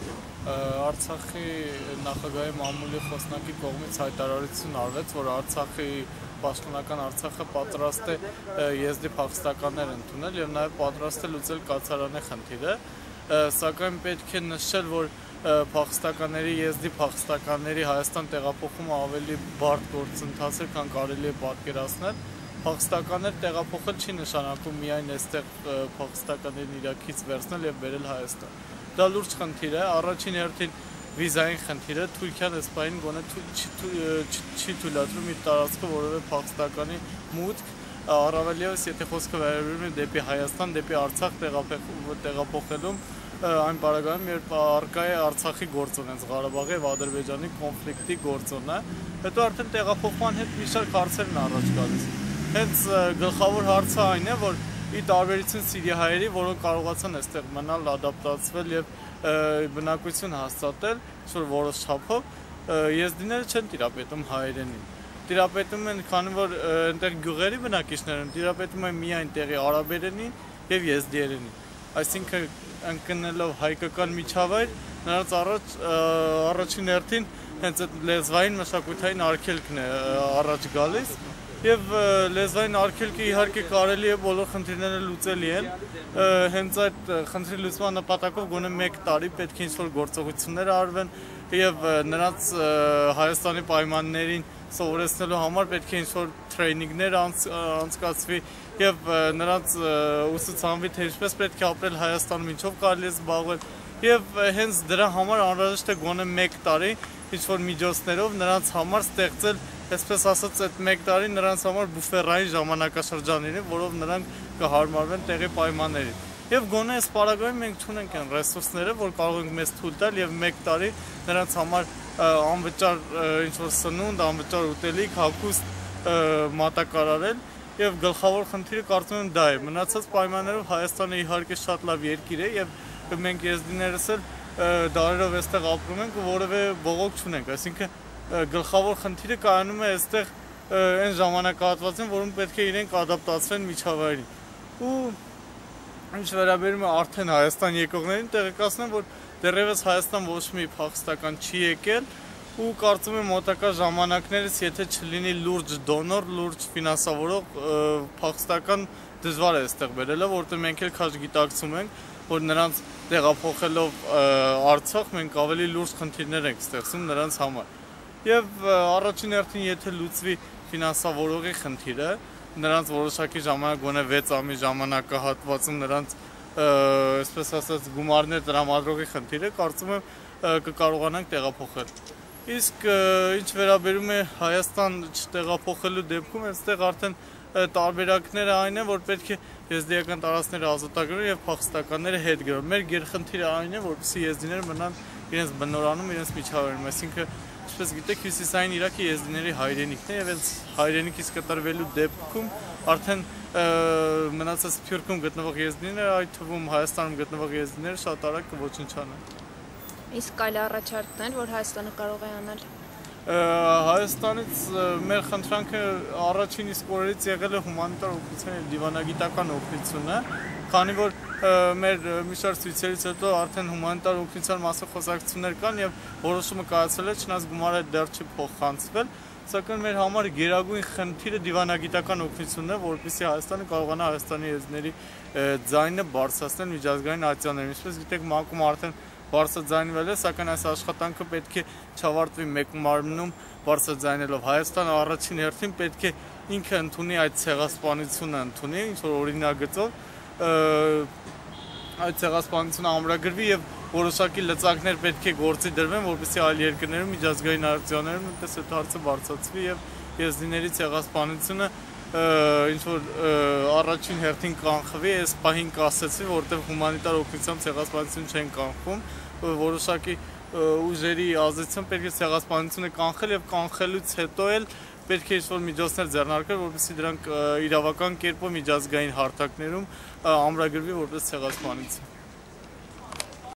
Արցախի նախագահի մամուլի խոսնակի կողմից հայտարարություն արվեց, որ Արցախի պաշտոնական Արցախը պատրաստ է եզդի փախստականներ ընդունել եւ նաեւ պատրաստ է լուծել կացարանի խնդիրը, սակայն պետք է նշել, որ փախստականների եզդի փախստականների Հայաստան տեղափոխումը ավելի բարդ գործընթաց է, քան կարելի է պատկերացնել։ Փախստականներ տեղափոխել չի նշանակում միայն այստեղ փախստականներին Իրաքից վերցնել եւ բերել Հայաստան։ Դա լուրջ խնդիր է, առաջին հերթին վիզային խնդիրը, Թուրքիան Իսպանիան գոնե չի թույլատրում իր տարածքը որևէ փախստականի մուտք, առավել ևս եթե խոսքը վերաբերում է դեպի Հայաստան, դեպի Արցախ տեղափոխելում, այն պարագայում, երբ առկա է Արցախի գործոն, հենց Ղարաբաղի եւ Ադրբեջանի կոնֆլիկտի գործոնը, հետո արդեն տեղափոխման հետ մի շարք հարցեր են առաջ գալիս։ Հենց գլխավոր հարցը այն է, որ ի տարբերություն սիրիահայերի, որոնք կարողացան այստեղ մնալ, ադապտացվել եւ բնակություն հաստատել, որ որոշ չափով, եզդիները չեն տիրապետում հայերենին։ Տիրապետում են, քանի որ այնտեղ գյուղերի բնակիչներ են, տիրապետում են միայն տեղի արաբերենին եւ եզդիերենին։ Այսինքն ընկնելով հայկական միջավայր, նրանց առաջին հերթին հենց այդ լեզվային մշակութային արգելքն է առաջ գալիս։ Եվ լեզվային արգելքը իհարկե կարելի է բոլոր խնդիրները լուծելի են, հենց այդ խնդրի լուծման նպատակով գոնե 1 տարի պետք է ինչ-որ գործողություններ արվեն եւ նրանց Հայաստանի պայմաններին սովորեցնելու համար պետք է ինչ-որ տրեյնինգներ անցկացվի եւ նրանց ուսուցանվի թե ինչպես պետք է ապրել Հայաստանում, ինչով կարելի է զբաղվել եւ հենց դրա համար անհրաժեշտ է գոնե 1 տարի ինչ-որ միջոցներով նրանց համար ստեղծել, այսպես ասած, այդ 1 տարի նրանց համար բուֆերային ժամանակաշրջան լինի, որով նրանք կհարմարվեն տեղի պայմաններին։ Եվ գոնե այս պարագայում մենք չունենք այն ռեսուրսները, որ կարող ենք մեզ թույլ տալ եւ 1 տարի նրանց համար անվճար ինչ-որ սնունդ, անվճար ուտելիք, հագուստ մատակարարել եւ գլխավոր խնդիրը կարծում եմ դա է։ Մնացած պայմաններով Հայաստանը իհարկե շատ լավ երկիր է եւ մենք եզդիներս էլ դարերով այստեղ ապրում ենք ու որևէ բողոք չունենք, այսինքն գլխավոր խնդիրը կայանում է այստեղ այն ժամանակահատվածին, որում պետք է իրենք ադապտացվեն միջավայրին։ Ու ինչ վերաբերում է արդեն Հայաստան եկողներին, տեղեկացնեմ, որ դեռևս Հայաստան ոչ մի փախստական չի եկել ու կարծում եմ մոտակա ժամանակներս, եթե չլինի լուրջ դոնոր, լուրջ ֆինանսավորող փախստական դժվար է այստեղ բերելը, որտեղ մենք էլ քաջ գիտակցում ենք, որ նրանց տեղափոխելով Արցախ մենք ավելի լուրջ խնդիրներ ենք ստեղծում նրանց համար։ Եվ առաջին հերթին եթե լուծվի ֆինանսավորողի խնդիրը, նրանց որոշակի ժամանակ գոնե 6 ամիս ժամանակահատվածում նրանց այսպես ասած գումարներ տրամադրողի խնդիրը, կարծում եմ կկարողանանք տեղափոխել։ Իսկ ինչ վերաբերում է Հայաստան չտեղափոխելու դեպքում, այստեղ արդեն տարբերակները այն է, որ պետք է եզդիական տարածքները ազատագրել եւ փախստականները հետ գրել։ Մեր գերխնդիրը այն է, որպեսզի եզդիները մնան իրենց բնորանում, իրենց միջավայրում, այսինքն ինչպես գիտեք, Հյուսիսային Իրաքը եզդիների հայրենիքն է եւ այս հայրենիքից կտրվելու դեպքում արդեն մնացած Սփյուռքում գտնվող եզդիները, այդ թվում Հայաստանում գտնվող եզդիները շատ արագ կոչնչանան։ Իսկ այլ առաջարկներ, որ Հայաստանը կարող է անել։ Հայաստանից մեր խնդրանքը առաջին իսկ օրերից եղել է հումանիտար օգնության եւ դիվանագիտական օգնությունը, քանի որ մեր մի շարք ցույցերից հետո արդեն հումանիտար օգնության մասով խոսակցություններ կան եւ որոշումը կայացել է, չնայած գումարը դեռ չի փոխանցվել, սակայն մեր համար գերագույն խնդիրը դիվանագիտական օգնությունն է, որովհետեւ Հայաստանը կարողանա Հայաստանի եզդիների ձայնը բարձրացնել միջազգային ատյաններում։ Ինչպես գիտեք, ՄԱԿ-ում արդեն բարձրաձայնվել է, սակայն այս աշխատանքը պետք է չավարտվի մեկ մարմնում բարձրաձայնելով։ Հայաստանը առաջին հերթին պետք է ինքը ընդունի այդ ցեղասպանությունը, ընդունի ինչ-որ օրինագծով, այդ ցեղասպանությունը ամրագրվի եւ որոշակի լծակներ պետք է գործի դրվեն, որպեսզի այլ երկրներում միջազգային ատյաններում այնպես այդ հարցը բարձրացվի եւ եզդիների ցեղասպանությունը ինչ-որ առաջին հերթին կանխվի, այս պահին կասեցվի, որտեղ հումանիտար օգնությամբ ցեղասպանություն չեն կանխում, որոշակի ուժերի ազդեցությամբ պետք է ցեղասպանությունը կանխել եւ կանխելուց հետո էլ պետք է ինչ-որ միջոցներ ձեռնարկել, որպեսզի դրանք իրավական կերպով միջազգային հարթակներում ամրագրվի որպես ցեղասպանություն։